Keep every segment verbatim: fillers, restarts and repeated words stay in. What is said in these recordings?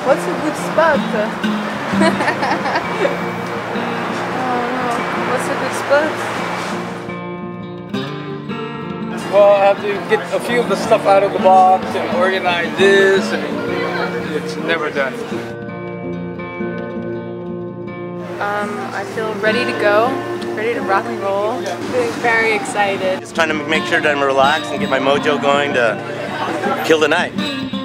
What's a good spot? Oh no, what's a good spot? Well, I have to get a few of the stuff out of the box and organize this, and it's never done. Um, I feel ready to go, ready to rock and roll. Feeling very excited. Just trying to make sure that I'm relaxed and get my mojo going to kill the night.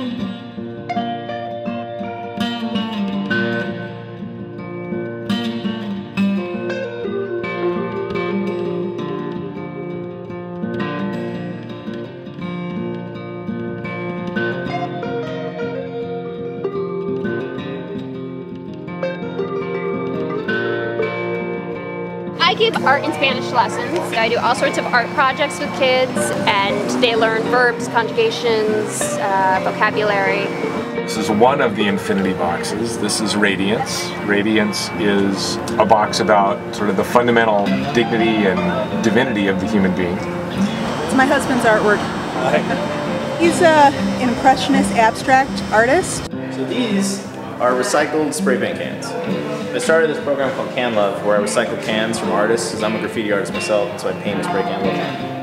I give art and Spanish lessons. I do all sorts of art projects with kids, and they learn verbs, conjugations, uh, vocabulary. This is one of the infinity boxes. This is Radiance. Radiance is a box about sort of the fundamental dignity and divinity of the human being. It's my husband's artwork. He's uh, an impressionist abstract artist. So these are recycled spray paint cans. I started this program called Can Love, where I recycle cans from artists, because I'm a graffiti artist myself, and so I paint a spray can with them.